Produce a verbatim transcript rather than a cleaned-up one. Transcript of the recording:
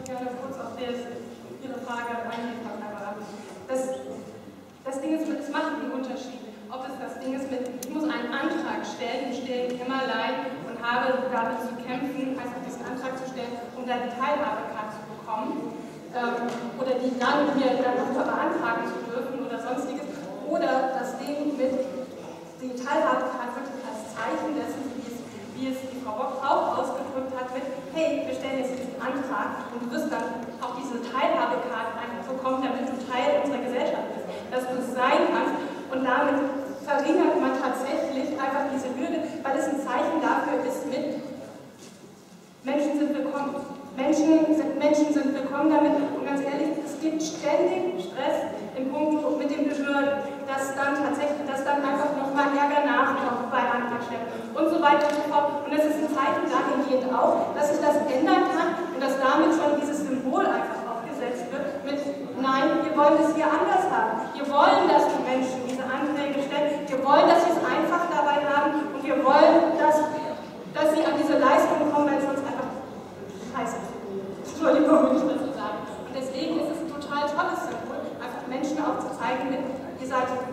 gerne kurz auf das, Ihre Frage eingehen, Frau Knapper. Das, das Ding ist, es macht einen Unterschied. Ob es das Ding ist mit, ich muss einen Antrag stellen im stillen Kämmerlein und habe damit zu kämpfen, einfach diesen Antrag zu stellen, um da die Teilhabekarte zu bekommen, ähm, oder die dann hier dann noch beantragen zu dürfen oder sonstiges, oder das Ding mit die Teilhabekarte wirklich als Zeichen dessen, wie es, wie es die Frau Bock auch ausgedrückt hat, mit, hey, wir stellen jetzt diesen Antrag und du wirst dann auch diese Teilhabekarte einfach bekommen, damit du Teil unserer Gesellschaft bist, dass du es sein kannst. Und damit verringert man tatsächlich einfach diese Hürde, weil es ein Zeichen dafür ist mit Menschen sind willkommen. Menschen sind, Menschen sind willkommen damit. Und ganz ehrlich, es gibt ständig Stress im Punkt mit den Behörden, dass dann tatsächlich, dass dann einfach nochmal Ärger nachkommt bei Antragstellern und so weiter und so fort. Und es ist ein Zeichen dahingehend auch, dass sich das ändern kann und dass damit schon dieses Symbol einfach aufgesetzt wird mit nein, wir wollen es hier anders haben. Wir wollen, dass die Menschen diese Anträge stellen. Wir wollen, dass sie es einfach dabei haben. Und wir wollen, dass, dass sie an diese Leistung kommen, weil es sonst einfach scheiße ist. Entschuldigung, wenn ich das so sage. Und deswegen ist es ein total tolles Symbol, einfach Menschen auch zu zeigen, mit, ihr seid